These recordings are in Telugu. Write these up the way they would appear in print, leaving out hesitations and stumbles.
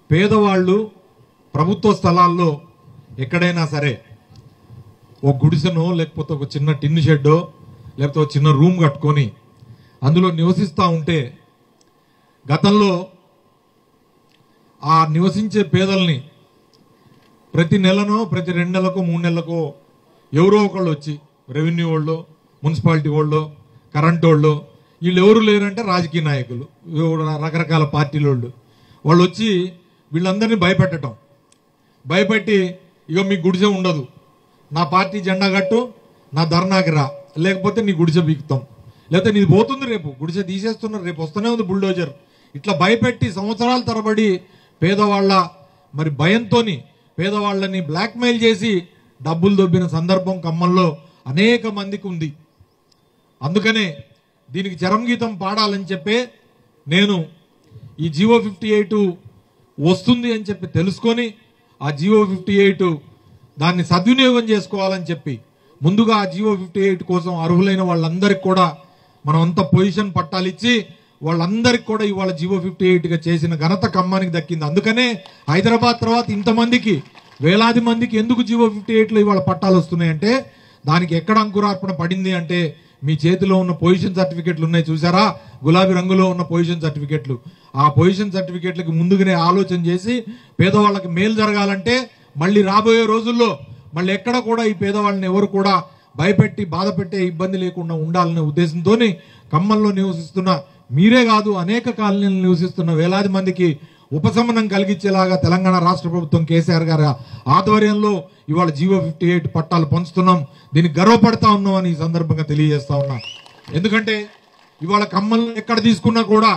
పేదవాళ్ళు ప్రభుత్వ స్థలాల్లో ఎక్కడైనా సరే ఒక గుడిసెనో లేకపోతే ఒక చిన్న టిన్ షెడ్డో లేకపోతే ఒక చిన్న రూమ్ కట్టుకొని అందులో నివసిస్తూ ఉంటే గతంలో ఆ నివసించే పేదల్ని ప్రతి నెలనో ప్రతి 2 నెలలకో 3 నెలలకో ఎవరో ఒకళ్ళు వచ్చి రెవెన్యూ వాళ్ళు, మున్సిపాలిటీ వాళ్ళు, కరెంట్ వాళ్ళు, వీళ్ళు ఎవరు లేరంటే రాజకీయ నాయకులు, రకరకాల పార్టీల వాళ్ళు వచ్చి వీళ్ళందరినీ భయపెట్టి ఇక మీ గుడిసె ఉండదు, నా పార్టీ జెండా కట్టు, నా ధర్నాకి రా, లేకపోతే నీ గుడిసె బీకుతాం, లేకపోతే నీది పోతుంది, రేపు గుడిసె తీసేస్తున్నారు, రేపు వస్తూనే ఉంది బుల్డోజర్. ఇట్లా భయపెట్టి సంవత్సరాల తరబడి పేదవాళ్ళ మరి భయంతోని పేదవాళ్ళని బ్లాక్మెయిల్ చేసి డబ్బులు దొబ్బిన సందర్భం ఖమ్మంలో అనేక మందికి ఉంది. అందుకనే దీనికి చరంగీతం పాడాలని చెప్పే నేను ఈ జీవో 58 వస్తుంది అని చెప్పి తెలుసుకొని ఆ జీవో 58 దాన్ని సద్వినియోగం చేసుకోవాలని చెప్పి ముందుగా ఆ జీవో 58 కోసం అర్హులైన వాళ్ళందరికీ కూడా మనం అంతా పొజిషన్ పట్టాలు ఇచ్చి వాళ్ళందరికీ కూడా ఇవాళ జీవో 58గా చేసిన ఘనత ఖమ్మానికి దక్కింది. అందుకనే హైదరాబాద్ తర్వాత ఇంతమందికి వేలాది మందికి ఎందుకు జీవో 58లో ఇవాళ పట్టాలు వస్తున్నాయంటే దానికి ఎక్కడ అంకురార్పణ పడింది అంటే మీ చేతిలో ఉన్న పొజిషన్ సర్టిఫికెట్లు ఉన్నాయి చూసారా, గులాబీ రంగులో ఉన్న పొజిషన్ సర్టిఫికెట్లు. ఆ పొజిషన్ సర్టిఫికెట్లకి ముందుగానే ఆలోచన చేసి పేదవాళ్ళకి మేలు జరగాలంటే మళ్ళీ రాబోయే రోజుల్లో మళ్ళీ ఎక్కడ కూడా ఈ పేదవాళ్ళని ఎవరు కూడా భయపెట్టి బాధ పెట్టే ఇబ్బంది లేకుండా ఉండాలనే ఉద్దేశంతో ఖమ్మంలో నివసిస్తున్న మీరే కాదు అనేక కాలనీలు నివసిస్తున్న వేలాది మందికి ఉపశమనం కలిగించేలాగా తెలంగాణ రాష్ట్ర ప్రభుత్వం కేసీఆర్ గారి ఆధ్వర్యంలో ఇవాళ జీవో 58 పట్టాలు పంచుతున్నాం. దీనికి గర్వపడతా ఉన్నాం అని ఈ సందర్భంగా తెలియజేస్తా ఉన్నా. ఎందుకంటే ఇవాళ ఖమ్మంలో ఎక్కడ తీసుకున్నా కూడా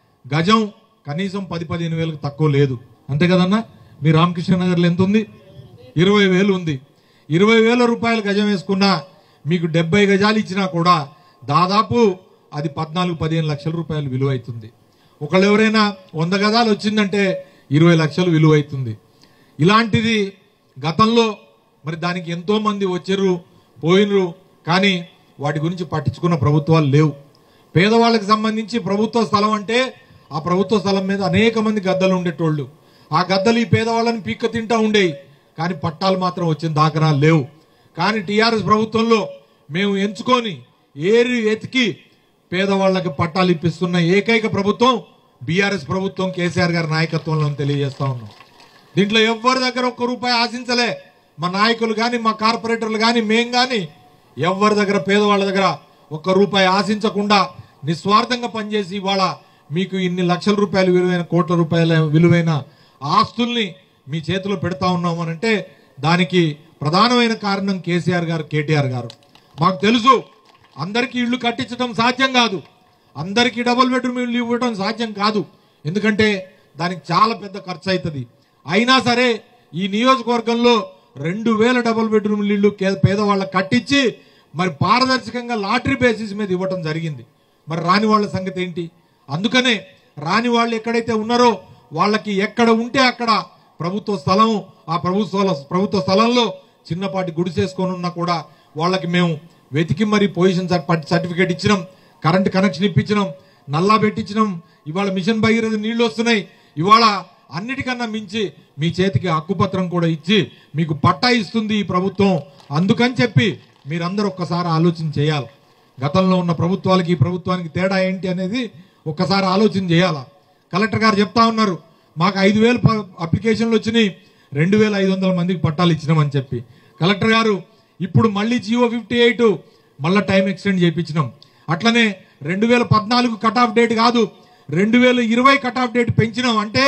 గజం కనీసం 10-15 వేలకు తక్కువ లేదు, అంతే కదన్నా. మీ రామకృష్ణ నగర్లో ఎంత ఉంది? 20,000 ఉంది. 20,000 రూపాయలు గజం వేసుకున్నా మీకు 70 గజాలు ఇచ్చినా కూడా దాదాపు అది 14-15 లక్షల రూపాయలు విలువ అవుతుంది. ఒకళ్ళు ఎవరైనా 100 గజాలు వచ్చిందంటే 20 లక్షలు విలువ అవుతుంది. ఇలాంటిది గతంలో మరి దానికి ఎంతో మంది వచ్చారు పోయినరు, కానీ వాటి గురించి పట్టించుకున్న ప్రభుత్వాలు లేవు. పేదవాళ్ళకి సంబంధించి ప్రభుత్వ స్థలం అంటే ఆ ప్రభుత్వ స్థలం మీద అనేక మంది గద్దలు ఉండేటోళ్ళు. ఆ గద్దలు ఈ పేదవాళ్ళని పీక్క తింటా ఉండేవి, కానీ పట్టాలు మాత్రం వచ్చిన దాఖలాలు లేవు. కానీ టీఆర్ఎస్ ప్రభుత్వంలో మేము ఎంచుకొని ఏరి ఎతికి పేదవాళ్ళకి పట్టాలు ఇప్పిస్తున్న ఏకైక ప్రభుత్వం బీఆర్ఎస్ ప్రభుత్వం కేసీఆర్ గారి నాయకత్వంలో తెలియజేస్తా ఉన్నాం. దీంట్లో ఎవరి దగ్గర ₹1 ఆశించలే. మా నాయకులు కానీ మా కార్పొరేటర్లు కానీ మేం కానీ ఎవరి దగ్గర పేదవాళ్ళ దగ్గర ₹1 ఆశించకుండా నిస్వార్థంగా పనిచేసి ఇవాళ మీకు ఇన్ని లక్షల రూపాయలు విలువైన కోట్ల రూపాయల విలువైన ఆస్తుల్ని మీ చేతిలో పెడతా ఉన్నామనంటే దానికి ప్రధానమైన కారణం కేసీఆర్ గారు, కేటీఆర్ గారు. మాకు తెలుసు అందరికీ ఇళ్లు కట్టించడం సాధ్యం కాదు, అందరికీ డబుల్ బెడ్రూమ్ ఇల్లు ఇవ్వడం సాధ్యం కాదు, ఎందుకంటే దానికి చాలా పెద్ద ఖర్చు అవుతుంది. అయినా సరే ఈ నియోజకవర్గంలో 2,000 డబుల్ బెడ్రూమ్ ఇల్లు పేదవాళ్ళకి కట్టించి మరి పారదర్శకంగా లాటరీ బేసిస్ మీద ఇవ్వడం జరిగింది. మరి రాని వాళ్ళ సంగతి ఏంటి? అందుకనే రాని వాళ్ళు ఎక్కడైతే ఉన్నారో వాళ్ళకి ఎక్కడ ఉంటే అక్కడ ప్రభుత్వ స్థలం, ఆ ప్రభుత్వ స్థలంలో చిన్నపాటి గుడిసేసుకొని ఉన్నా కూడా వాళ్ళకి మేము వెతికి మరి పొజిషన్ సర్టిఫికేట్ ఇచ్చినాం, కరెంట్ కనెక్షన్ ఇప్పించినాం, నల్లా పెట్టించినాం. ఇవాళ మిషన్ భగీరథ నీళ్లు వస్తున్నాయి. ఇవాళ అన్నిటికన్నా మించి మీ చేతికి హక్కుపత్రం కూడా ఇచ్చి మీకు పట్టా ఇస్తుంది ఈ ప్రభుత్వం. అందుకని చెప్పి మీరందరూ ఒక్కసారి ఆలోచన చేయాలి. గతంలో ఉన్న ప్రభుత్వాలకి ఈ ప్రభుత్వానికి తేడా ఏంటి అనేది ఒక్కసారి ఆలోచన చేయాలా. కలెక్టర్ గారు చెప్తా ఉన్నారు మాకు 5,000 అప్లికేషన్లు వచ్చినాయి, 2,500 మందికి పట్టాలు ఇచ్చినామని చెప్పి. కలెక్టర్ గారు ఇప్పుడు మళ్ళీ జీవో 58 మళ్ళీ టైం ఎక్స్టెండ్ చేయించినాం. అట్లనే 2014 కట్ ఆఫ్ డేట్ కాదు 2020 కట్ ఆఫ్ డేట్ పెంచినాం. అంటే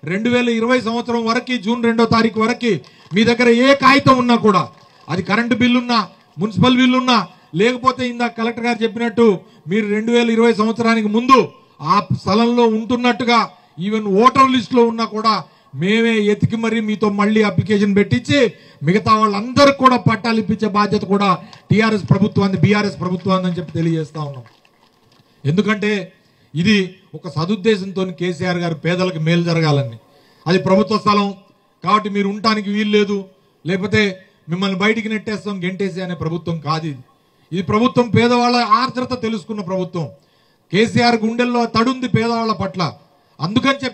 2020 సంవత్సరం వరకు జూన్ 2వ తారీఖు వరకు మీ దగ్గర ఏ కాగితం ఉన్నా కూడా అది కరెంటు బిల్లున్నా మున్సిపల్ బిల్లున్నా లేకపోతే ఇందాక కలెక్టర్ గారు చెప్పినట్టు మీరు 2020 సంవత్సరానికి ముందు ఆ స్థలంలో ఉంటున్నట్టుగా ఈవెన్ ఓటర్ లిస్ట్ లో ఉన్నా కూడా మేమే ఎతికి మరి మీతో మళ్ళీ అప్లికేషన్ పెట్టించి మిగతా వాళ్ళందరికీ కూడా పట్టాలు ఇప్పించే బాధ్యత కూడా టీఆర్ఎస్ ప్రభుత్వాన్ని బీఆర్ఎస్ ప్రభుత్వాన్ని అని చెప్పి తెలియజేస్తా ఉన్నాం. ఎందుకంటే ఇది ఒక సదుద్దేశంతో కేసీఆర్ గారు పేదలకు మేలు జరగాలని. అది ప్రభుత్వ స్థలం కాబట్టి మీరు ఉండటానికి వీలు లేదు, లేకపోతే మిమ్మల్ని బయటికి నెట్టేస్తాం గెంటేసి అనే ప్రభుత్వం కాదు ఇది. ఇది ప్రభుత్వం పేదవాళ్ళ ఆర్ద్రత తెలుసుకున్న ప్రభుత్వం. కేసీఆర్ గుండెల్లో తడుంది పేదవాళ్ల పట్ల. అందుకని చెప్పే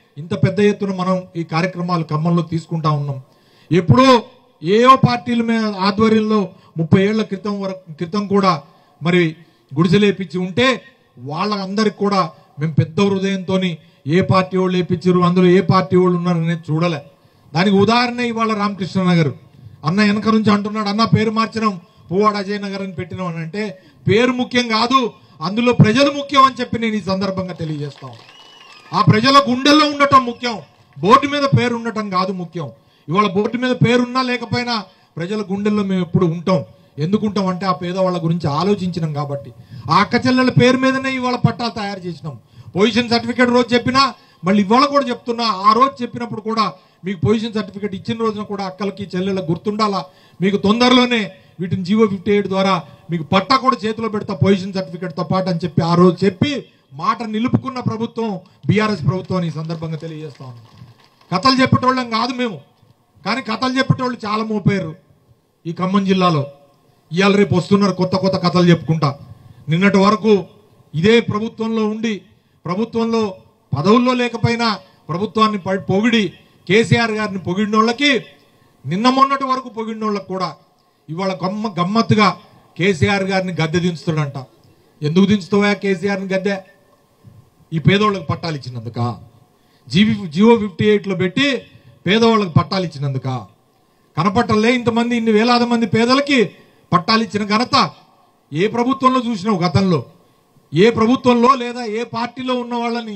ఇంత పెద్ద ఎత్తున మనం ఈ కార్యక్రమాలు ఖమ్మంలో తీసుకుంటా ఉన్నాం. ఎప్పుడో ఏయో పార్టీల మీద ఆధ్వర్యంలో 30 ఏళ్ల క్రితం కూడా మరి గుడిసెలేపించి ఉంటే వాళ్ళందరికి కూడా మేము పెద్ద హృదయంతో ఏ పార్టీ వాళ్ళు వేయించారు, అందులో ఏ పార్టీ వాళ్ళు ఉన్నారనేది చూడలే. దానికి ఉదాహరణ ఇవాళ రామకృష్ణ నగర్ అన్న వెనక నుంచి అంటున్నాడు, అన్న పేరు మార్చినాం పువ్వాడ అజయ్ నగర్ అని పెట్టినాం అని. అంటే పేరు ముఖ్యం కాదు, అందులో ప్రజలు ముఖ్యం అని చెప్పి నేను ఈ సందర్భంగా తెలియజేస్తాను. ఆ ప్రజల గుండెల్లో ఉండటం ముఖ్యం, బోర్డు మీద పేరు ఉండటం కాదు ముఖ్యం. ఇవాళ బోర్డు మీద పేరున్నా లేకపోయినా ప్రజల గుండెల్లో మేము ఎప్పుడు ఉంటాం. ఎందుకు ఉంటాం అంటే ఆ పేదవాళ్ళ గురించి ఆలోచించినాం కాబట్టి. ఆ అక్క చెల్లెల పేరు మీదనే ఇవాళ పట్టాలు తయారు చేసినాం. పొజిషన్ సర్టిఫికేట్ రోజు చెప్పినా మళ్ళీ ఇవాళ కూడా చెప్తున్నా, ఆ రోజు చెప్పినప్పుడు కూడా మీకు పొజిషన్ సర్టిఫికేట్ ఇచ్చిన రోజున కూడా అక్కలకి చెల్లెళ్ళకి గుర్తుండాలా. మీకు తొందరలోనే వీటిని జీవో 58 ద్వారా మీకు పట్టా కూడా చేతిలో పెడతా పొజిషన్ సర్టిఫికేట్తో పాటు అని చెప్పి ఆ రోజు చెప్పి మాట నిలుపుకున్న ప్రభుత్వం బీఆర్ఎస్ ప్రభుత్వం ఈ సందర్భంగా తెలియజేస్తా ఉన్నాం. కథలు చెప్పేటోళ్ళం కాదు మేము, కానీ కథలు చెప్పేటోళ్ళు చాలా మోపారు ఈ ఖమ్మం జిల్లాలో. ఇవాళ రేపు వస్తున్నారు కొత్త కొత్త కథలు చెప్పుకుంటా. నిన్నటి వరకు ఇదే ప్రభుత్వంలో ఉండి ప్రభుత్వంలో పదవుల్లో లేకపోయినా ప్రభుత్వాన్ని పొగిడి కేసీఆర్ గారిని పొగిడిన వాళ్ళకి, నిన్న మొన్నటి వరకు పొగిడిన వాళ్ళకి కూడా ఇవాళ గమ్మత్తుగా కేసీఆర్ గారిని గద్దె దించుతాడంట. ఎందుకు దించుతావా కేసీఆర్ని గద్దె? ఈ పేదవాళ్ళకి పట్టాలు ఇచ్చినందుక, జీవో 58లో పెట్టి పేదవాళ్ళకి పట్టాలు ఇచ్చినందుక. కనపట్టలే ఇంతమంది ఇన్ని వేలాది మంది పేదలకి పట్టాలు ఇచ్చిన ఘనత ఏ ప్రభుత్వంలో చూసినావు గతంలో? ఏ ప్రభుత్వంలో లేదా ఏ పార్టీలో ఉన్న వాళ్ళని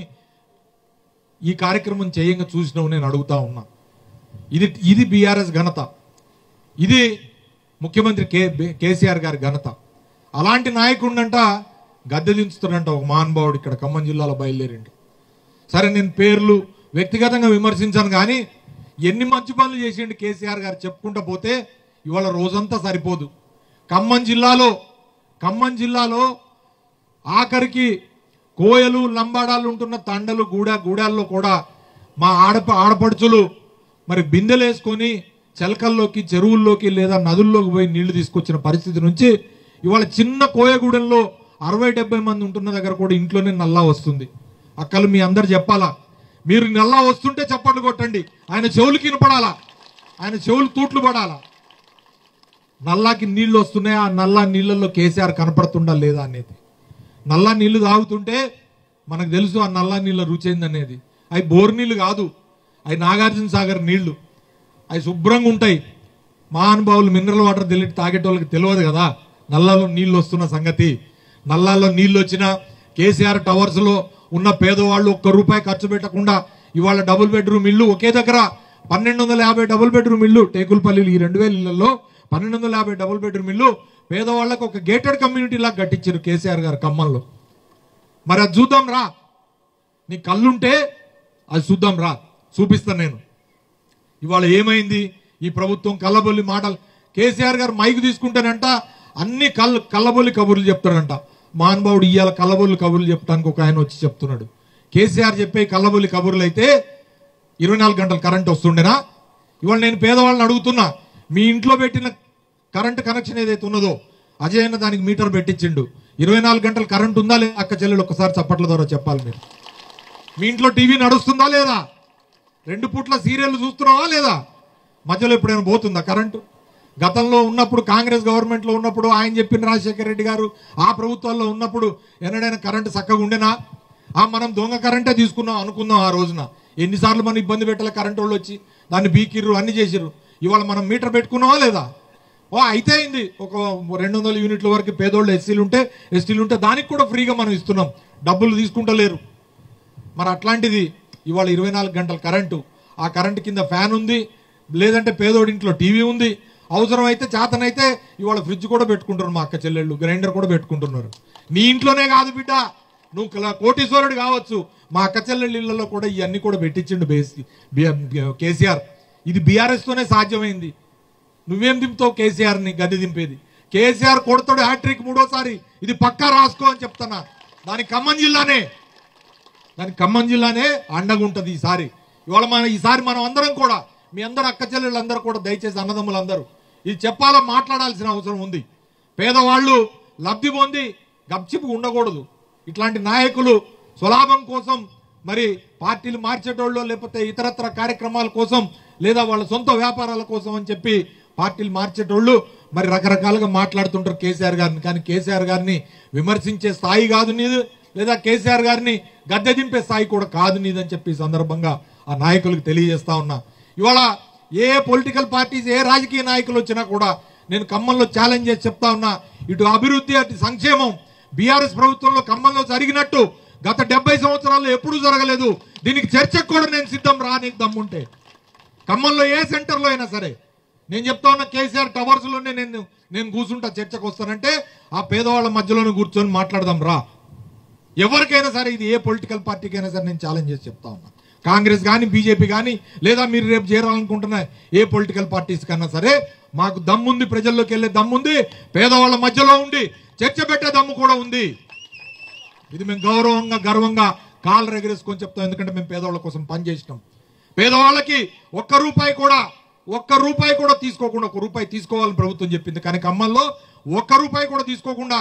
ఈ కార్యక్రమం చేయంగా చూసినావు నేను అడుగుతా ఉన్నా. ఇది బీఆర్ఎస్ ఘనత, ఇది ముఖ్యమంత్రి కేసీఆర్ గారి ఘనత. అలాంటి నాయకుడినంట గద్దె దించుతాడంట ఒక మహానుభావుడు ఇక్కడ ఖమ్మం జిల్లాలో బయలుదేరిండు. సరే నేను పేర్లు వ్యక్తిగతంగా విమర్శించాను, కానీ ఎన్ని మంచి పనులు చేసిండు కేసీఆర్ గారు చెప్పుకుంటూ పోతే ఇవాళ రోజంతా సరిపోదు. ఖమ్మం జిల్లాలో ఆఖరికి కోయలు లంబాడాలు ఉంటున్న తండలు గూడాల్లో కూడా మా ఆడపడుచులు మరి బిందెలు వేసుకొని చెలకల్లోకి చెరువుల్లోకి లేదా నదుల్లోకి పోయి నీళ్లు తీసుకొచ్చిన పరిస్థితి నుంచి ఇవాళ చిన్న కోయగూడెంలో 60-70 మంది ఉంటున్న దగ్గర కూడా ఇంట్లోనే నల్లా వస్తుంది. అక్కలు మీ అందరు చెప్పాలా, మీరు నల్లా వస్తుంటే చప్పట్లు కొట్టండి, ఆయన చెవులకి వినపడాలా, ఆయన చెవులు తూట్లు పడాలా. నల్లాకి నీళ్లు వస్తున్నాయి, ఆ నల్లా నీళ్ళల్లో కేసీఆర్ కనపడుతుండా లేదా అనేది. నల్లా నీళ్లు తాగుతుంటే మనకు తెలుసు ఆ నల్లా నీళ్ళ రుచి ఏందనేది. అవి బోర్ నీళ్లు కాదు, అవి నాగార్జున సాగర్ నీళ్లు, అవి శుభ్రంగా ఉంటాయి. మహానుభావులు మినరల్ వాటర్ తాగేటోళ్ళకి తెలియదు కదా నల్లాలో నీళ్లు వస్తున్న సంగతి. నల్లాలో నీళ్లు వచ్చినా కేసీఆర్ టవర్స్లో ఉన్న పేదవాళ్ళు ₹1 ఖర్చు పెట్టకుండా ఇవాళ డబుల్ బెడ్రూమ్ ఇల్లు ఒకే దగ్గర 1250 డబుల్ బెడ్రూమ్ ఇల్లు టేకులపల్లిలో ఈ 2000 ఇళ్లలో 1250 డబుల్ బెడ్రూమ్ ఇల్లు పేదవాళ్ళకు ఒక గేటెడ్ కమ్యూనిటీ లాగా కట్టించారు కేసీఆర్ గారు ఖమ్మంలో. మరి అది చూద్దాం రా, నీ కళ్ళుంటే అది చూద్దాం రా, చూపిస్తాను నేను. ఇవాళ ఏమైంది ఈ ప్రభుత్వం? కళ్ళబొల్లి మాటలు. కేసీఆర్ గారు మైకు తీసుకుంటేనంట అన్ని కళ్ళబొల్లి కబుర్లు చెప్తాడంట. మహానుభావుడు ఇవాళ కళ్ళబొల్లి కబుర్లు చెప్పడానికి ఒక ఆయన వచ్చి చెప్తున్నాడు. కేసీఆర్ చెప్పే కళ్ళబొల్లి కబుర్లు అయితే 24 గంటలు కరెంట్ వస్తుండేనా? ఇవాళ నేను పేదవాళ్ళని అడుగుతున్నా, మీ ఇంట్లో పెట్టిన కరెంట్ కనెక్షన్ ఏదైతే ఉన్నదో అజయ్ అన్న దానికి మీటర్ పెట్టించిండు. 24 గంటలు కరెంట్ ఉందా లేదా? అక్క చెల్లెలు ఒక్కసారి చప్పట్ల ద్వారా చెప్పాలి. మీరు మీ ఇంట్లో టీవీ నడుస్తుందా లేదా? 2 పూట్ల సీరియల్ చూస్తున్నావా లేదా? మధ్యలో ఎప్పుడైనా పోతుందా కరెంటు? గతంలో ఉన్నప్పుడు కాంగ్రెస్ గవర్నమెంట్లో ఉన్నప్పుడు ఆయన చెప్పిన రాజశేఖర రెడ్డి గారు ఆ ప్రభుత్వాల్లో ఉన్నప్పుడు ఎన్నడైనా కరెంటు చక్కగా ఉండేనా? మనం దొంగ కరెంటే తీసుకున్నాం అనుకుందాం. ఆ రోజున ఎన్నిసార్లు మనం ఇబ్బంది పెట్టాలి, కరెంటు వాళ్ళు వచ్చి దాన్ని బీకిర్రు అన్ని చేసిర్రు. ఇవాళ మనం మీటర్ పెట్టుకున్నావా లేదా? అయితే అయింది ఒక 200 యూనిట్ల వరకు పేదోళ్ళు ఎస్టీలు ఉంటే దానికి కూడా ఫ్రీగా మనం ఇస్తున్నాం, డబ్బులు తీసుకుంటలేరు. మరి అట్లాంటిది ఇవాళ 24 గంటల కరెంటు, ఆ కరెంటు కింద ఫ్యాన్ ఉంది, లేదంటే పేదోడింట్లో టీవీ ఉంది, అవసరం అయితే చేతనైతే ఇవాళ ఫ్రిడ్జ్ కూడా పెట్టుకుంటున్నారు మా అక్క చెల్లెళ్ళు, గ్రైండర్ కూడా పెట్టుకుంటున్నారు. నీ ఇంట్లోనే కాదు బిడ్డ, నువ్వు కోటీశ్వరుడు కావచ్చు, మా అక్క చెల్లెళ్ళ ఇళ్లలో కూడా ఇవన్నీ కూడా పెట్టించిండు కేసీఆర్. ఇది బీఆర్ఎస్ తోనే సాధ్యమైంది. నువ్వేం దింపుతావు కేసీఆర్ని గద్దె దింపేది? కేసీఆర్ కొడతాడు హ్యాట్రిక్ 3వ సారి, ఇది పక్కా రాసుకో అని చెప్తున్నా. దానికి ఖమ్మం జిల్లానే అండగా ఉంటుంది ఈసారి. ఇవాళ ఈసారి మనం అందరం కూడా, మీ అందరు అక్క చెల్లెళ్ళందరూ కూడా దయచేసి అన్నదమ్ములందరూ ఇది చెప్పాలా, మాట్లాడాల్సిన అవసరం ఉంది. పేదవాళ్ళు లబ్ధి పొంది గప్చిపు ఉండకూడదు. ఇట్లాంటి నాయకులు స్వలాభం కోసం మరి పార్టీలు మార్చేటోళ్ళు లేకపోతే ఇతరత్ర కార్యక్రమాల కోసం లేదా వాళ్ళ సొంత వ్యాపారాల కోసం అని చెప్పి పార్టీలు మార్చేటోళ్ళు మరి రకరకాలుగా మాట్లాడుతుంటారు కేసీఆర్ గారిని. కానీ కేసీఆర్ గారిని విమర్శించే స్థాయి కాదు నీది, లేదా కేసీఆర్ గారిని గద్దె దింపే స్థాయి కూడా కాదు నీదని చెప్పి సందర్భంగా ఆ నాయకులకు తెలియజేస్తా ఉన్నా. ఇవాళ ఏ పొలిటికల్ పార్టీస్ ఏ రాజకీయ నాయకులు వచ్చినా కూడా నేను ఖమ్మంలో ఛాలెంజ్ చేసి చెప్తా ఉన్నా, ఇటు అభివృద్ధి అటు సంక్షేమం బీఆర్ఎస్ ప్రభుత్వంలో ఖమ్మంలో జరిగినట్టు గత 70 సంవత్సరాల్లో ఎప్పుడూ జరగలేదు. దీనికి చర్చకు కూడా నేను సిద్ధం రా, నీకు దమ్ముంటే ఖమ్మంలో ఏ సెంటర్లో అయినా సరే. నేను చెప్తా ఉన్నా కేసీఆర్ టవర్స్లోనే నేను కూర్చుంటా, చర్చకు వస్తానంటే ఆ పేదవాళ్ళ మధ్యలోనే కూర్చొని మాట్లాడదాం రా. ఎవరికైనా సరే, ఇది ఏ పొలిటికల్ పార్టీకైనా సరే నేను ఛాలెంజ్ చేసి చెప్తా ఉన్నా. కాంగ్రెస్ కానీ బీజేపీ కానీ లేదా మీరు రేపు చేరాలనుకుంటున్న ఏ పొలిటికల్ పార్టీస్ కన్నా సరే మాకు దమ్ముంది, ప్రజల్లోకి వెళ్ళే దమ్ముంది, పేదవాళ్ళ మధ్యలో ఉండి చర్చ పెట్టే దమ్ము కూడా ఉంది. ఇది మేము గౌరవంగా గర్వంగా కాళ్ళు రెగరేసుకొని చెప్తాం. ఎందుకంటే మేము పేదవాళ్ళ కోసం పనిచేసినాం. పేదవాళ్ళకి ఒక్క రూపాయి కూడా తీసుకోకుండా, 1 రూపాయి తీసుకోవాలని ప్రభుత్వం చెప్పింది. కానీ ఖమ్మంలో 1 రూపాయి కూడా తీసుకోకుండా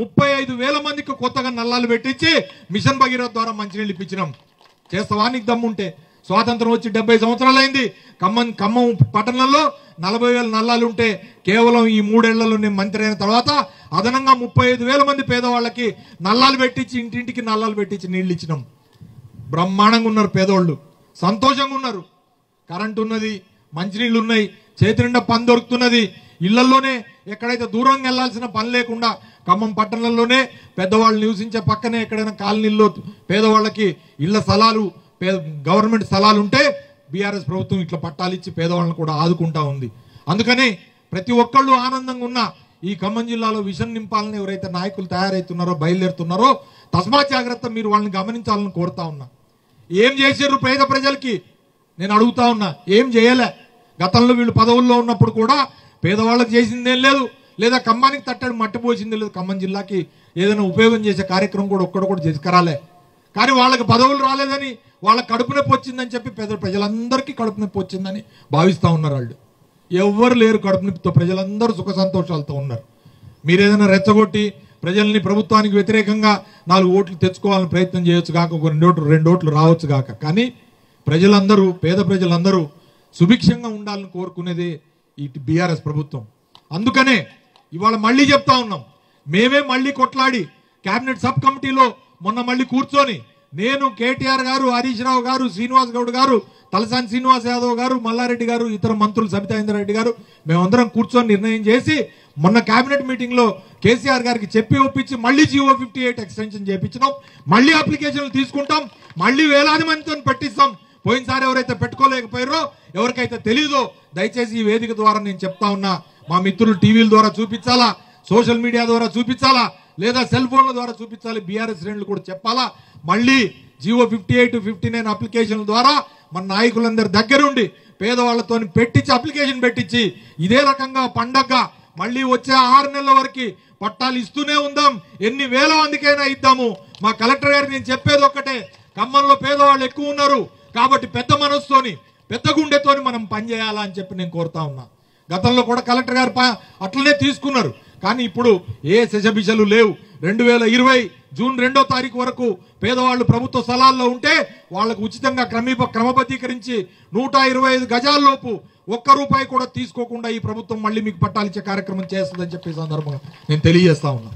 35,000 మందికి కొత్తగా నల్లాలు పెట్టించి మిషన్ భగీరథ ద్వారా మంచినీళ్ళు ఇప్పించినాం. చేస్తావా నీకు దమ్ముంటే? స్వాతంత్రం వచ్చి 70 సంవత్సరాలైంది. ఖమ్మం పట్టణంలో 40,000 నల్లాలు ఉంటే కేవలం ఈ 3 ఏళ్లలో నేను మంత్రి అయిన తర్వాత అదనంగా 35,000 మంది పేదవాళ్ళకి నల్లాలు పెట్టించి, ఇంటింటికి నల్లాలు పెట్టించి నీళ్ళు ఇచ్చినాం. బ్రహ్మాండంగా ఉన్నారు పేదవాళ్ళు, సంతోషంగా ఉన్నారు. కరెంటు ఉన్నది, మంచినీళ్ళు ఉన్నాయి, చేతి నిండా పని దొరుకుతున్నది. ఇళ్లలోనే ఎక్కడైతే దూరంగా వెళ్లాల్సిన పని లేకుండా ఖమ్మం పట్టణంలోనే పెద్దవాళ్ళు నివసించే పక్కనే ఎక్కడైనా కాలనీల్లో పేదవాళ్ళకి ఇళ్ల స్థలాలు, గవర్నమెంట్ స్థలాలు ఉంటే బీఆర్ఎస్ ప్రభుత్వం ఇట్లా పట్టాలు ఇచ్చి పేదవాళ్ళని కూడా ఆదుకుంటా ఉంది. అందుకని ప్రతి ఒక్కళ్ళు ఆనందంగా ఉన్న ఈ ఖమ్మం జిల్లాలో విషం నింపాలని ఎవరైతే నాయకులు తయారవుతున్నారో, బయలుదేరుతున్నారో తస్మా జాగ్రత్త, మీరు వాళ్ళని గమనించాలని కోరుతా ఉన్నా. ఏం చేశారు పేద ప్రజలకి నేను అడుగుతా ఉన్నా? ఏం చేయలే. గతంలో వీళ్ళు పదవుల్లో ఉన్నప్పుడు కూడా పేదవాళ్ళకి చేసిందేం లేదు, లేదా ఖమ్మానికి తట్టడి మట్టి పోసిందే లేదు. ఖమ్మం జిల్లాకి ఏదైనా ఉపయోగం చేసే కార్యక్రమం కూడా ఒక్కడు చేసుకురాలే. కానీ వాళ్ళకి పదవులు రాలేదని, వాళ్ళకి కడుపు నొప్పి వచ్చిందని చెప్పి ప్రజలందరికీ కడుపు నొప్పి వచ్చిందని భావిస్తూ ఉన్నారు. వాళ్ళు ఎవ్వరు లేరు కడుపు నొప్పితో, ప్రజలందరూ సుఖ సంతోషాలతో ఉన్నారు. మీరేదైనా రెచ్చగొట్టి ప్రజల్ని ప్రభుత్వానికి వ్యతిరేకంగా 4 ఓట్లు తెచ్చుకోవాలని ప్రయత్నం చేయొచ్చు కాక, 2 ఓట్లు రావచ్చు కాక, కానీ ప్రజలందరూ, పేద ప్రజలందరూ సుభిక్షంగా ఉండాలని కోరుకునేది ఈ బీఆర్ఎస్ ప్రభుత్వం. అందుకనే ఇవాళ మళ్ళీ చెప్తా ఉన్నాం, మేమే మళ్ళీ కొట్లాడి కేబినెట్ సబ్ కమిటీలో మొన్న మళ్ళీ కూర్చొని నేను, కేటీఆర్ గారు, హరీష్ రావు గారు, శ్రీనివాస్ గౌడ్ గారు, తలసాని శ్రీనివాస్ యాదవ్ గారు, మల్లారెడ్డి గారు, ఇతర మంత్రులు సబితా ఇంద్రారెడ్డి గారు, మేమందరం కూర్చొని నిర్ణయం చేసి మొన్న కేబినెట్ మీటింగ్ లో కేసీఆర్ గారికి చెప్పి ఒప్పించి మళ్ళీ GO 58 ఎక్స్టెన్షన్ చేయించినాం. మళ్ళీ అప్లికేషన్లు తీసుకుంటాం, మళ్ళీ వేలాది మందితో పెట్టిస్తాం. పోయినసారి ఎవరైతే పెట్టుకోలేకపోయారో, ఎవరికైతే తెలీదో దయచేసి ఈ వేదిక ద్వారా నేను చెప్తా ఉన్నా, మా మిత్రులు టీవీల ద్వారా చూపించాలా, సోషల్ మీడియా ద్వారా చూపించాలా, లేదా సెల్ ఫోన్ల ద్వారా చూపించాలి. బీఆర్ఎస్ శ్రేణులు కూడా చెప్పాలా. మళ్ళీ GO 58, 59 అప్లికేషన్ల ద్వారా మన నాయకులందరి దగ్గరుండి పేదవాళ్లతో పెట్టించి, అప్లికేషన్ పెట్టించి ఇదే రకంగా పండగగా మళ్ళీ వచ్చే 6 నెలల వరకు పట్టాలు ఇస్తూనే ఉందాం. ఎన్ని వేల మందికైనా ఇద్దాము. మా కలెక్టర్ గారికి నేను చెప్పేది ఒక్కటే, ఖమ్మంలో పేదవాళ్ళు ఎక్కువ ఉన్నారు కాబట్టి పెద్ద మనసుతోని, పెద్ద గుండెతోని మనం పనిచేయాలా అని చెప్పి నేను కోరుతా ఉన్నా. గతంలో కూడా కలెక్టర్ గారు అట్లనే తీసుకున్నారు. కానీ ఇప్పుడు ఏ శశబిషలు లేవు. 2020 జూన్ 2వ తారీఖు వరకు పేదవాళ్ళు ప్రభుత్వ స్థలాల్లో ఉంటే వాళ్ళకు ఉచితంగా క్రమబద్ధీకరించి 125 గజాల్లోపు 1 రూపాయి కూడా తీసుకోకుండా ఈ ప్రభుత్వం మళ్ళీ మీకు పట్టాలిచ్చే కార్యక్రమం చేస్తుందని చెప్పే సందర్భంగా నేను తెలియజేస్తా ఉన్నా.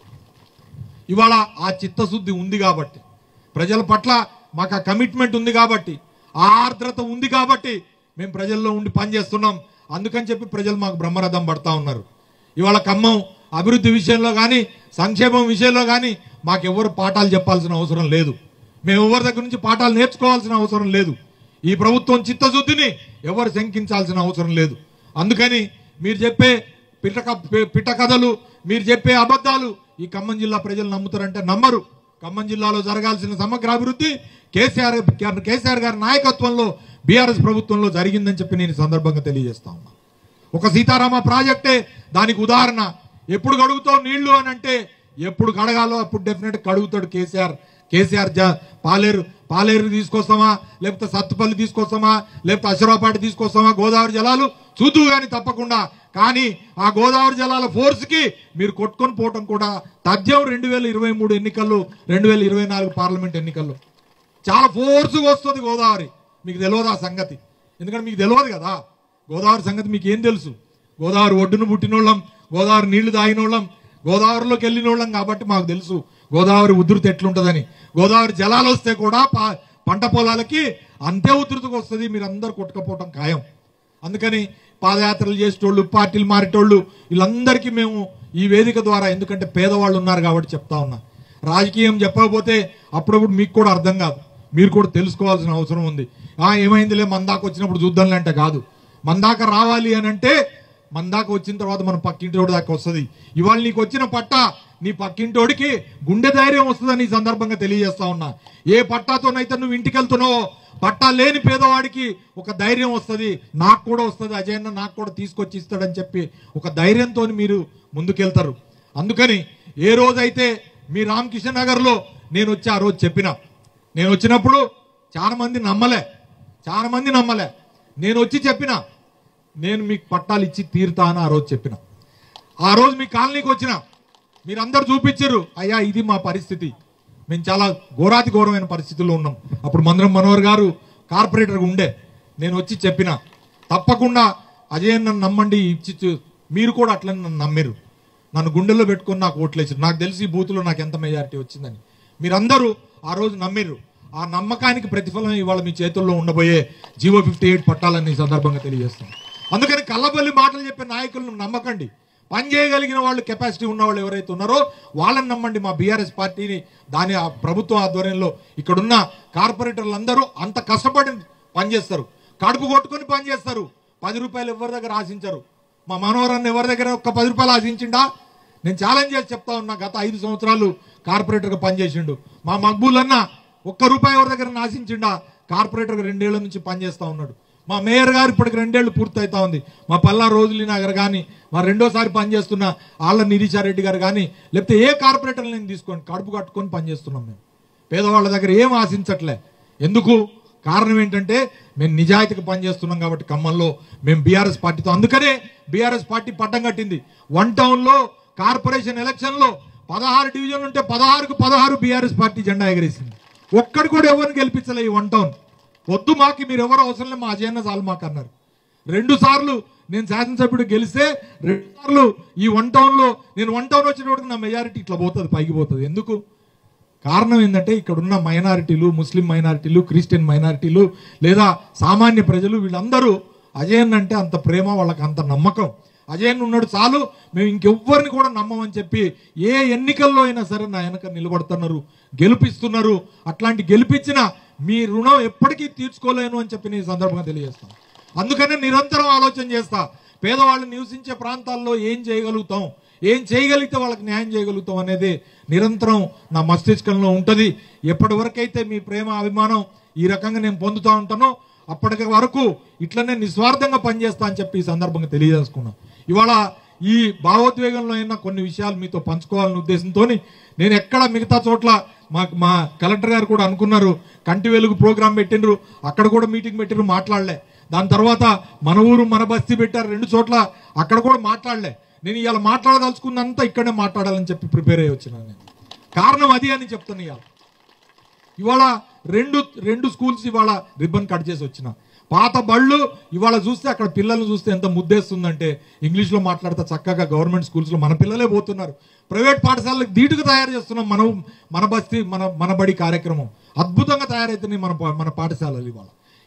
ఇవాళ ఆ చిత్తశుద్ధి ఉంది కాబట్టి, ప్రజల పట్ల మాకు ఆ కమిట్మెంట్ ఉంది కాబట్టి, ఆ ఆర్ద్రత ఉంది కాబట్టి మేము ప్రజల్లో ఉండి పనిచేస్తున్నాం. అందుకని చెప్పి ప్రజలు మాకు బ్రహ్మరథం పడతా ఉన్నారు. ఇవాళ ఖమ్మం అభివృద్ధి విషయంలో కానీ, సంక్షేమం విషయంలో కానీ మాకెవ్వరు పాఠాలు చెప్పాల్సిన అవసరం లేదు. మేము ఎవరి దగ్గర నుంచి పాఠాలు నేర్చుకోవాల్సిన అవసరం లేదు. ఈ ప్రభుత్వం చిత్తశుద్ధిని ఎవరు శంకించాల్సిన అవసరం లేదు. అందుకని మీరు చెప్పే పిట్ట కథలు, మీరు చెప్పే అబద్ధాలు ఈ ఖమ్మం జిల్లా ప్రజలు నమ్ముతారంటే నమ్మరు. ఖమ్మం జిల్లాలో జరగాల్సిన సమగ్ర అభివృద్ధి కేసీఆర్ గారి నాయకత్వంలో బీఆర్ఎస్ ప్రభుత్వంలో జరిగిందని చెప్పి నేను సందర్భంగా తెలియజేస్తా ఉన్నా. ఒక సీతారామ ప్రాజెక్టే దానికి ఉదాహరణ. ఎప్పుడు కడుగుతావు నీళ్లు అని అంటే, ఎప్పుడు కడగాలో అప్పుడు డెఫినెట్ కడుగుతాడు కేసీఆర్. పాలేరు తీసుకొస్తామా, లేకపోతే సత్తుపల్లి తీసుకొస్తామా, లేకపోతే అశ్వరాపాటి తీసుకొస్తామా, గోదావరి జలాలు చూద్దు కానీ తప్పకుండా. కానీ ఆ గోదావరి జలాల ఫోర్స్ కి మీరు కొట్టుకొని పోవటం కూడా తథ్యం 2023 ఎన్నికల్లో, 2024 పార్లమెంట్ ఎన్నికల్లో. చాలా ఫోర్స్గా వస్తుంది గోదావరి. మీకు తెలియదు ఆ సంగతి, ఎందుకంటే మీకు తెలియదు కదా గోదావరి సంగతి. మీకు ఏం తెలుసు? గోదావరి ఒడ్డును పుట్టినోళ్ళం, గోదావరి నీళ్లు తాగినోళ్ళం, గోదావరిలోకి వెళ్ళినోళ్ళం కాబట్టి మాకు తెలుసు గోదావరి ఉధృతి ఎట్లుంటుందని. గోదావరి జలాలు వస్తే కూడా పంట పొలాలకి అంతే ఉధృతికి వస్తుంది. మీరందరూ కొట్టుకపోవటం ఖాయం. అందుకని పాదయాత్రలు చేసేటోళ్ళు, పార్టీలు మారేటోళ్ళు, వీళ్ళందరికీ మేము ఈ వేదిక ద్వారా, ఎందుకంటే పేదవాళ్ళు ఉన్నారు కాబట్టి చెప్తా ఉన్నా. రాజకీయం చెప్పకపోతే అప్పుడప్పుడు మీకు కూడా అర్థం కాదు, మీరు కూడా తెలుసుకోవాల్సిన అవసరం ఉంది. ఏమైందిలే మందాక వచ్చినప్పుడు చూద్దాంలే అంటే కాదు. మందాక రావాలి అని అంటే మందాక వచ్చిన తర్వాత మన పక్కింటోడి దాకా వస్తుంది. ఇవాళ నీకు వచ్చిన పట్ట నీ పక్కింటోడికి గుండె ధైర్యం వస్తుందని ఈ సందర్భంగా తెలియజేస్తా ఉన్నా. ఏ పట్టాతోనైతే నువ్వు ఇంటికి వెళ్తున్నావో పట్టా లేని పేదవాడికి ఒక ధైర్యం వస్తుంది. నాకు కూడా వస్తుంది, అజయన్న నాకు కూడా తీసుకొచ్చి ఇస్తాడని చెప్పి ఒక ధైర్యంతో మీరు ముందుకెళ్తారు. అందుకని ఏ రోజైతే మీ రామకిషన్ నగర్లో నేను వచ్చి ఆ రోజు చెప్పిన, నేను వచ్చినప్పుడు చాలా మంది నమ్మలే. నేను వచ్చి చెప్పిన, నేను మీకు పట్టాలు ఇచ్చి తీరుతా అని ఆ రోజు చెప్పిన. ఆ రోజు మీ కాలనీకి వచ్చిన, మీరందరూ చూపించారు, అయ్యా ఇది మా పరిస్థితి, మేము చాలా ఘోరమైన పరిస్థితుల్లో ఉన్నాం. అప్పుడు మందరం మనోహర్ గారు కార్పొరేటర్గా ఉండే. నేను వచ్చి చెప్పిన, తప్పకుండా అజయ్ నన్ను నమ్మండి ఇచ్చి, మీరు కూడా అట్లనే నన్ను నమ్మిరు, నన్ను గుండెల్లో పెట్టుకొని నాకు ఓట్లేసారు. నాకు తెలిసి బూత్లో నాకు ఎంత మెజారిటీ వచ్చిందని మీరందరూ ఆ రోజు నమ్మిరు. ఆ నమ్మకానికి ప్రతిఫలం ఇవాళ మీ చేతుల్లో ఉండబోయే జీవో 58 పట్టాలని ఈ సందర్భంగా తెలియజేస్తాం. అందుకని కళ్ళబల్లి మాటలు చెప్పే నాయకులను నమ్మకండి. పని చేయగలిగిన వాళ్ళు, కెపాసిటీ ఉన్న వాళ్ళు ఎవరైతే ఉన్నారో వాళ్ళని నమ్మండి. మా బీఆర్ఎస్ పార్టీని, దాని ఆ ప్రభుత్వ ఆధ్వర్యంలో ఇక్కడున్న కార్పొరేటర్లు అందరూ అంత కష్టపడి పనిచేస్తారు, కడుపు కొట్టుకొని పనిచేస్తారు. 10 రూపాయలు ఎవరి దగ్గర ఆశించరు. మా మనోహరాన్ని ఎవరి దగ్గర ఒక్క 10 రూపాయలు ఆశించిండా? నేను ఛాలెంజ్ చేసి చెప్తా ఉన్నా, గత 5 సంవత్సరాలు కార్పొరేటర్గా పనిచేసిండు. మా మక్బూల్ అన్న ఒక్క రూపాయి ఎవరి దగ్గర ఆశించిండా? కార్పొరేటర్గా 2 ఏళ్ల నుంచి పనిచేస్తూ ఉన్నాడు. మా మేయర్ గారు ఇప్పటికి 2 ఏళ్ళు పూర్తవుతా ఉంది. మా పల్లా రోజులి నగర్ కానీ, మా రెండోసారి పనిచేస్తున్న ఆళ్ళ నిరీచారెడ్డి గారు కానీ, లేకపోతే ఏ కార్పొరేటర్ నేను తీసుకోండి, కడుపు కట్టుకొని పనిచేస్తున్నాం. మేము పేదవాళ్ళ దగ్గర ఏం ఆశించట్లే. ఎందుకు? కారణం ఏంటంటే మేము నిజాయితీగా పనిచేస్తున్నాం కాబట్టి ఖమ్మంలో మేము బీఆర్ఎస్ పార్టీతో. అందుకనే బీఆర్ఎస్ పార్టీ పట్టం కట్టింది. 1 టౌన్లో కార్పొరేషన్ ఎలక్షన్లో 16 డివిజన్లు ఉంటే 16కు 16 బీఆర్ఎస్ పార్టీ జెండా ఎగరేసింది. ఒక్కడు కూడా ఎవరిని గెలిపించలే ఈ 1 టౌన్. వద్దు మాకు, మీరు ఎవరు అవసరం లేదు, మా అజయన్న చాలు మాకు అన్నారు. 2 సార్లు నేను శాసనసభ్యుడు గెలిస్తే 2 సార్లు ఈ 1 టౌన్లో నేను 1 టౌన్ వచ్చినప్పుడు నా మెజారిటీ ఇట్లా పోతుంది, పైకి పోతుంది. ఎందుకు? కారణం ఏంటంటే ఇక్కడున్న మైనారిటీలు, ముస్లిం మైనారిటీలు, క్రిస్టియన్ మైనారిటీలు, లేదా సామాన్య ప్రజలు, వీళ్ళందరూ అజయన్ అంటే అంత ప్రేమ, వాళ్ళకి అంత నమ్మకం. అజయన్ ఉన్నాడు చాలు, మేము ఇంకెవ్వరిని కూడా నమ్మమని చెప్పి ఏ ఎన్నికల్లో అయినా సరే నా వెనక నిలబడుతున్నారు, గెలిపిస్తున్నారు. అట్లాంటి గెలిపించిన మీ రుణం ఎప్పటికీ తీర్చుకోలేను అని చెప్పి నేను ఈ సందర్భంగా తెలియజేస్తాను. అందుకనే నిరంతరం ఆలోచన చేస్తా, పేదవాళ్ళు నివసించే ప్రాంతాల్లో ఏం చేయగలుగుతాం, ఏం చేయగలిగితే వాళ్ళకి న్యాయం చేయగలుగుతాం అనేది నిరంతరం నా మస్తిష్కంలో ఉంటుంది. ఎప్పటి వరకైతే మీ ప్రేమ, అభిమానం ఈ రకంగా నేను పొందుతూ ఉంటానో అప్పటి వరకు ఇట్లనే నిస్వార్థంగా పనిచేస్తా అని చెప్పి ఈ సందర్భంగా తెలియజేసుకున్నా. ఇవాళ ఈ భావోద్వేగంలో అయినా కొన్ని విషయాలు మీతో పంచుకోవాలనే ఉద్దేశంతో నేను ఎక్కడ మిగతా చోట్ల మా కలెక్టర్ గారు కూడా అనుకున్నారు, కంటి వెలుగు ప్రోగ్రాం పెట్టినరు, అక్కడ కూడా మీటింగ్ పెట్టినరు, మాట్లాడలే. దాని తర్వాత మన ఊరు మన బస్తీ పెట్టారు 2 చోట్ల, అక్కడ కూడా మాట్లాడలే. నేను ఇవాళ మాట్లాడదలుచుకున్నంతా ఇక్కడే మాట్లాడాలని చెప్పి ప్రిపేర్ అయ్యి వచ్చినాను. నేను కారణం అది అని చెప్తాను. ఇవాళ రెండు స్కూల్స్ ఇవాళ రిబ్బన్ కట్ చేసి వచ్చిన. పాత బళ్ళు ఇవాళ చూస్తే అక్కడ పిల్లల్ని చూస్తే ఎంత ముద్దేస్తుందంటే, ఇంగ్లీష్లో మాట్లాడితే చక్కగా గవర్నమెంట్ స్కూల్స్లో మన పిల్లలే పోతున్నారు. ప్రైవేట్ పాఠశాలకు ధీటుగా తయారు చేస్తున్నాం. మన బస్తీ మన బడి కార్యక్రమం అద్భుతంగా తయారైతున్నాయి మన పాఠశాలలు. ఇవాళ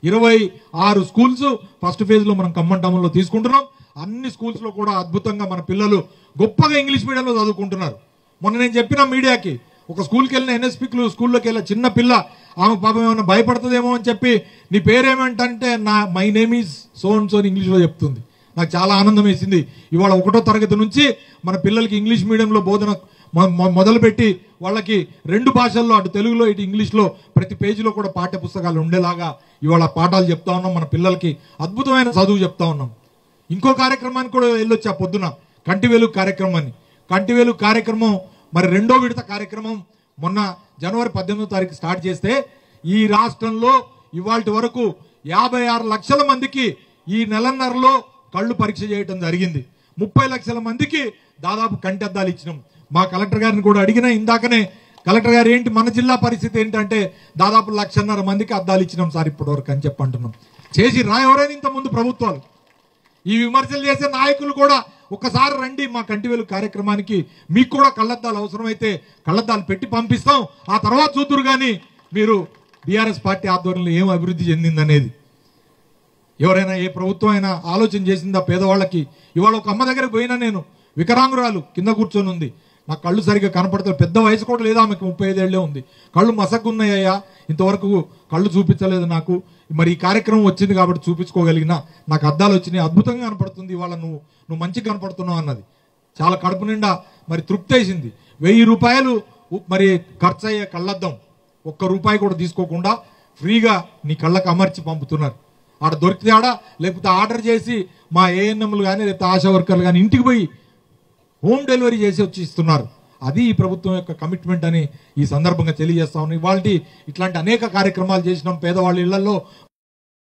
26 స్కూల్స్ ఫస్ట్ ఫేజ్లో మనం ఖమ్మం టౌన్లో తీసుకుంటున్నాం. అన్ని స్కూల్స్లో కూడా అద్భుతంగా మన పిల్లలు గొప్పగా ఇంగ్లీష్ మీడియంలో చదువుకుంటున్నారు. మొన్న నేను చెప్పిన మీడియాకి, ఒక స్కూల్కి వెళ్ళిన ఎన్ఎస్పి స్కూల్లోకి వెళ్ళిన చిన్న పిల్ల, ఆమె పాపం ఏమైనా భయపడుతుందేమో అని చెప్పి నీ పేరేమంటే my name is so and so అని ఇంగ్లీష్లో చెప్తుంది. నాకు చాలా ఆనందం వేసింది. ఇవాళ 1వ తరగతి నుంచి మన పిల్లలకి ఇంగ్లీష్ మీడియంలో బోధన మొదలుపెట్టి వాళ్ళకి 2 భాషల్లో, అటు తెలుగులో ఇటు ఇంగ్లీష్లో ప్రతి పేజీలో కూడా పాఠ్య పుస్తకాలు ఉండేలాగా ఇవాళ పాఠాలు చెప్తా ఉన్నాం. మన పిల్లలకి అద్భుతమైన చదువు చెప్తా ఉన్నాం. ఇంకో కార్యక్రమానికి కూడా వెళ్ళొచ్చా పొద్దున, కంటి వెలుగు కార్యక్రమం అని. కంటి వెలుగు కార్యక్రమం మరి 2వ విడత కార్యక్రమం మొన్న జనవరి 18వ తారీఖు స్టార్ట్ చేస్తే ఈ రాష్ట్రంలో ఇవాల్టి వరకు 56 లక్షల మందికి ఈ నెలన్నరలో కళ్ళు పరీక్ష చేయడం జరిగింది. 30 లక్షల మందికి దాదాపు కంటి అద్దాలు ఇచ్చినాం. మా కలెక్టర్ గారిని కూడా అడిగినా ఇందాకనే, కలెక్టర్ గారు ఏంటి మన జిల్లా పరిస్థితి ఏంటంటే దాదాపు 1,50,000 మందికి అద్దాలు ఇచ్చినాం సార్ ఇప్పటివరకు అని చెప్పంటున్నాం. చేసి ఎవరైనా ఇంతకుముందు ప్రభుత్వాలు ఈ విమర్శలు చేసే నాయకులు కూడా ఒక్కసారి రండి మా కంటి వెలుగు కార్యక్రమానికి, మీకు కూడా కళ్ళద్దాలు అవసరమైతే కళ్ళద్దాలు పెట్టి పంపిస్తాం, ఆ తర్వాత చూద్దురు కానీ మీరు బీఆర్ఎస్ పార్టీ ఆధ్వర్యంలో ఏం అభివృద్ధి చెందిందనేది. ఎవరైనా ఏ ప్రభుత్వం అయినా ఆలోచన చేసిందా పేదవాళ్ళకి? ఇవాళ ఒక అమ్మ దగ్గరకు పోయినా నేను, వికరాంగురాలు కింద కూర్చొని ఉంది, నాకు కళ్ళు సరిగ్గా కనపడతాయి, పెద్ద వయసు కూడా లేదా, ఆమెకు 35 ఏళ్లే ఉంది, కళ్ళు మసక్కున్నాయ్యా, ఇంతవరకు కళ్ళు చూపించలేదు నాకు, మరి ఈ కార్యక్రమం వచ్చింది కాబట్టి చూపించుకోగలిగినా, నాకు అద్దాలు వచ్చినాయి, అద్భుతంగా కనపడుతుంది, ఇవాళ నువ్వు మంచిగా కనపడుతున్నావు అన్నది. చాలా కడుపు నిండా మరి తృప్తి వేసింది. 1000 రూపాయలు మరి ఖర్చు అయ్యే కళ్ళద్దం ₹1 కూడా తీసుకోకుండా ఫ్రీగా నీ కళ్ళకు అమర్చి పంపుతున్నారు. ఆడ దొరికితే ఆడ, లేకపోతే ఆర్డర్ చేసి మా ఏఎన్ఎంలు కానీ లేకపోతే ఆశా వర్కర్లు కానీ ఇంటికి పోయి హోమ్ డెలివరీ చేసి వచ్చి ఇస్తున్నారు. అది ఈ ప్రభుత్వం యొక్క కమిట్మెంట్ అని ఈ సందర్భంగా తెలియజేస్తా ఉన్నాం. ఇవాళ ఇట్లాంటి అనేక కార్యక్రమాలు చేసినాం. పేదవాళ్ళ ఇళ్లలో